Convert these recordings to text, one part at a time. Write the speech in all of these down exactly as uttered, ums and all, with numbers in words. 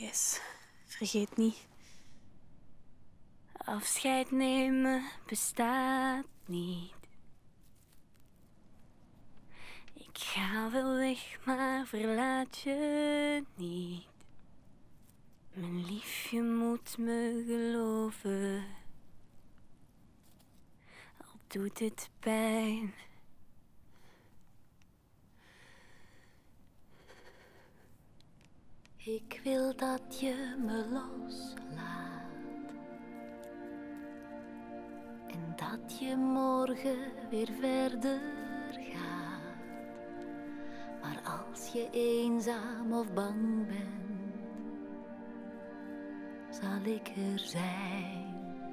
Yes, vergeet niet. Afscheid nemen bestaat niet. Ik ga wel weg, maar verlaat je niet. Mijn liefje moet me geloven, al doet het pijn. Ik wil dat je me loslaat en dat je morgen weer verder gaat. Maar als je eenzaam of bang bent, zal ik er zijn.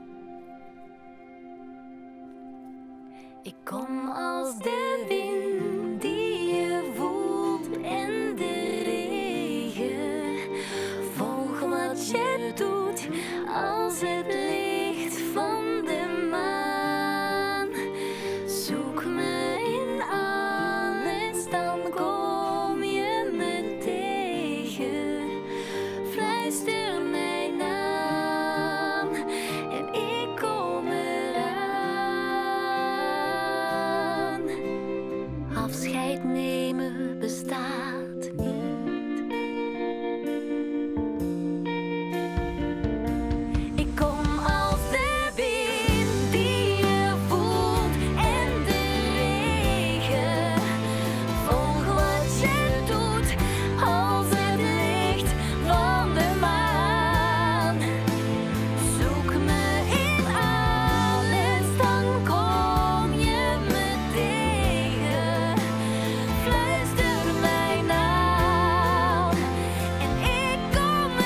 Ik kom als de wind die je voelt en de regen. Volg wat je doet als het licht van de maan. Zoek me in alles, dan kom je me tegen. Fluister mijn naam en ik kom eraan. Afscheid nemen bestaat niet. Ik kom als de wind die je voelt en de regen. Volg wat je doet als het licht van de maan. Zoek me in alles, dan kom je me tegen. Fluister mijn naam en ik kom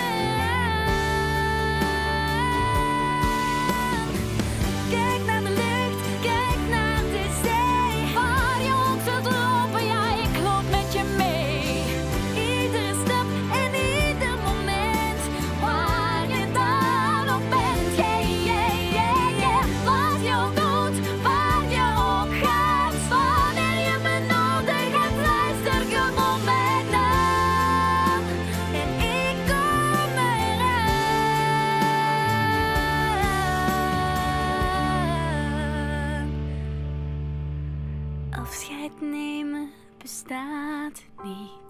eraan. Kijk naar de lucht, kijk naar de zee. Waar je ook zult lopen, ja, ik loop met je mee. Iedere stap en ieder moment, waar je dan ook bent. Yeah, yeah, yeah, yeah. Wat je ook doet, waar je ook gaat. Wanneer je me nodig hebt, luister gewoon mijn naam. En ik kom eraan. Afscheid nemen bestaat niet.